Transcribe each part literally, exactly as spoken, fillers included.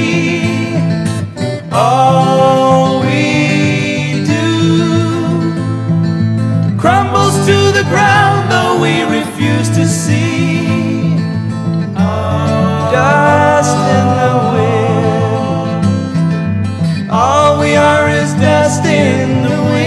All we do crumbles to the ground, though we refuse to see. Dust in the wind. All we are is dust in the wind.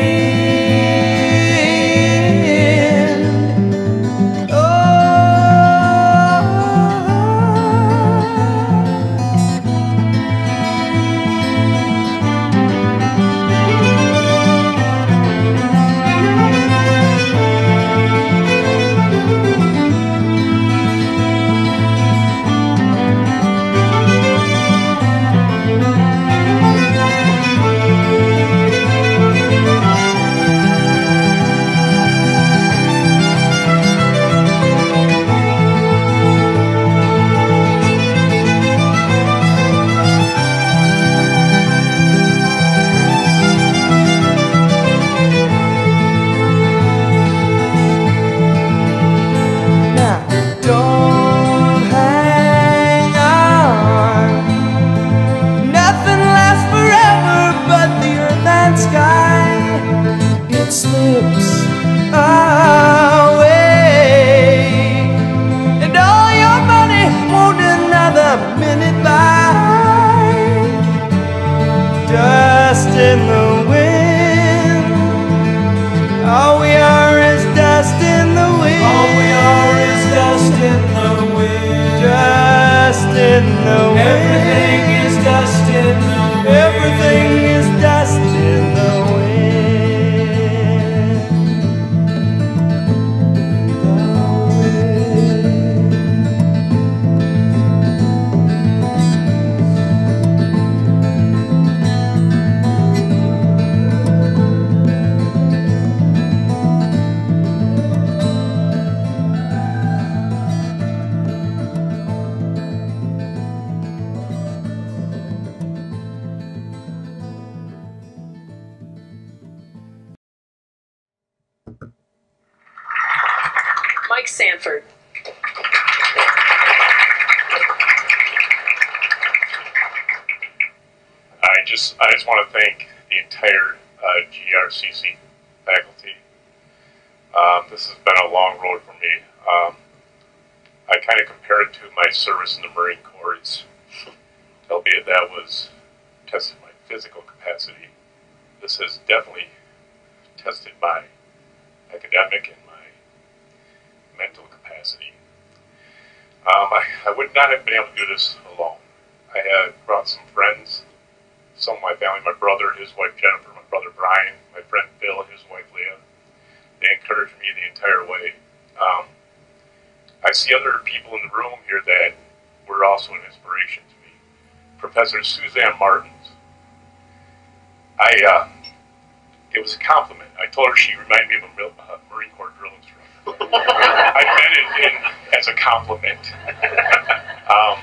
Slips away, and all your money won't another minute buy. Dust in the wind. All we are is dust in the wind. All we are is dust in the wind. Dust in the wind. Everything is dust in the wind. Everything is dust in the wind. Mike Sanford. I just, I just want to thank the entire uh, G R C C faculty. Um, this has been a long road for me. Um, I kind of compare it to my service in the Marine Corps. It's, albeit that was tested my physical capacity. This has definitely tested my academic and my mental capacity. Um, I, I would not have been able to do this alone. I had brought some friends, some of my family, my brother, his wife Jennifer, my brother Brian, my friend Bill, his wife Leah. They encouraged me the entire way. Um, I see other people in the room here that were also an inspiration to me. Professor Suzanne Martins. I, uh, it was a compliment. I told her she reminded me of a uh, Marine Corps drill instructor. I meant it in, as a compliment. um,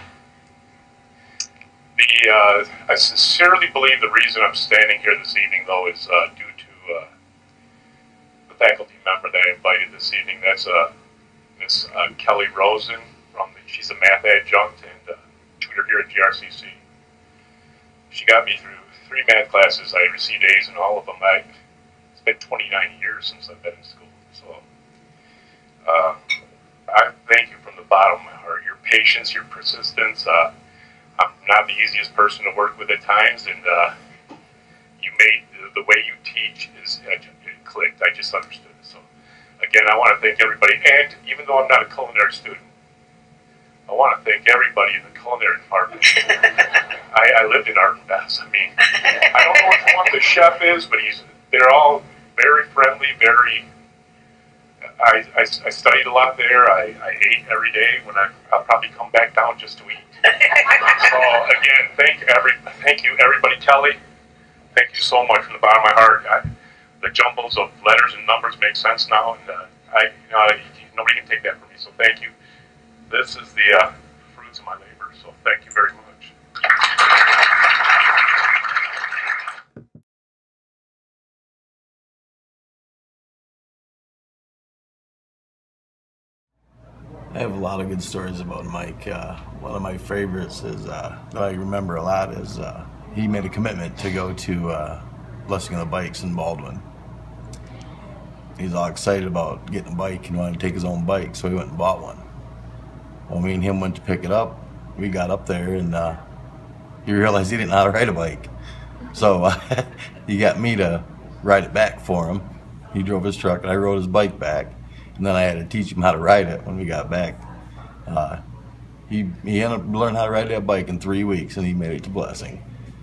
the, uh, I sincerely believe the reason I'm standing here this evening, though, is uh, due to uh, the faculty member that I invited this evening. That's uh, Miss uh, Kelly Rosen. From the, she's a math adjunct and uh, tutor here at G R C C. She got me through three math classes. I received A's in all of them. I, it's been twenty-nine years since I've been in school. So uh, I thank you from the bottom of my heart. Your patience, your persistence. Uh, I'm not the easiest person to work with at times, and uh, you made the, the way you teach is it, it clicked. I just understood it. So again, I want to thank everybody. And even though I'm not a culinary student, I want to thank everybody in the culinary department. I, I lived in Art and Beth's. I mean, I don't know which one the chef is, but he's. They're all very friendly, very. I, I, I studied a lot there. I, I ate every day. When I, I'll probably come back down just to eat. So again, thank every, thank you everybody. Kelly, thank you so much from the bottom of my heart. I, the jumbles of letters and numbers make sense now, and uh, I, you know, nobody can take that from me. So thank you. This is the uh, fruits of my labor. So thank you very much. I have a lot lot of good stories about Mike. Uh, one of my favorites is uh, that I remember a lot is uh, he made a commitment to go to uh, Blessing of the Bikes in Baldwin. He's all excited about getting a bike and wanted to take his own bike, so he went and bought one. Well, me and him went to pick it up. We got up there, and uh, he realized he didn't know how to ride a bike. So uh, he got me to ride it back for him. He drove his truck, and I rode his bike back. And then I had to teach him how to ride it when we got back. Uh, he, he ended up learning how to ride that bike in three weeks, and he made it to Blessing.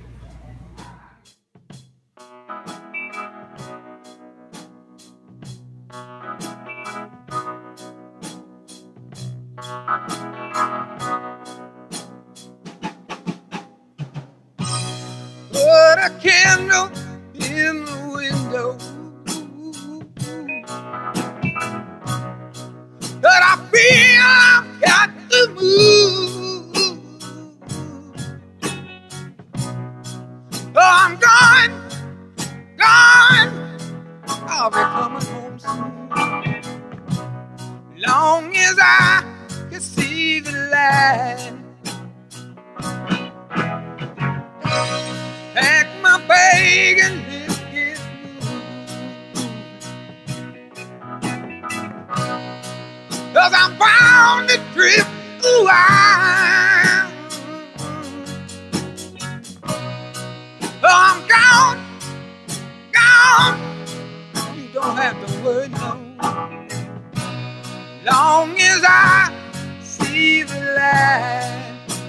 Put a candle in the window, but I feel I've got to move. Oh, I'm gone, gone. I'll be coming home soon. Long as I can see the light. Pack my bag and let's get moving. 'Cause I'm bound to drift a while. Oh, I'm gone, gone. You don't have to worry no. Long as I see the light.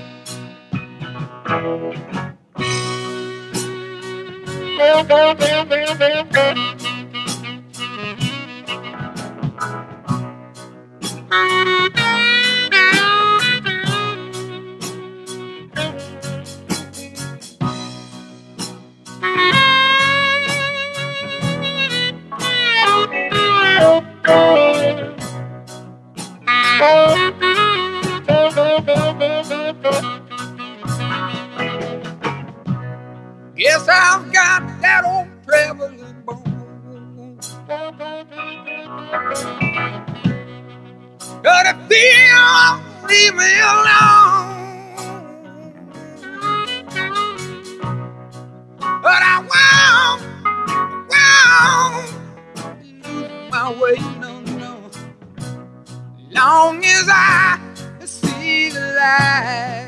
Guess I've got that old traveling bone. Gotta feel, leave me alone. But I won't, won't lose my way, no, no. Long as I see the light.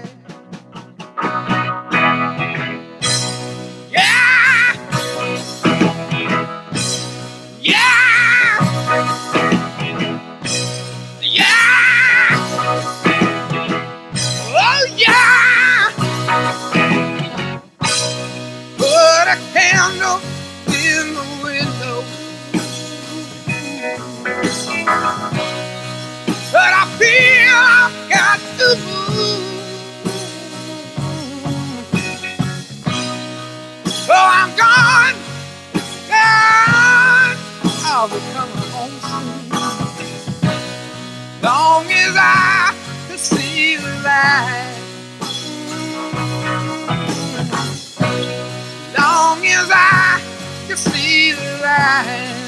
Candle in the window, but I feel I've got to move. So I'm gone, gone. I'll be coming home soon. Long as I can see the light. Long as I can see the light.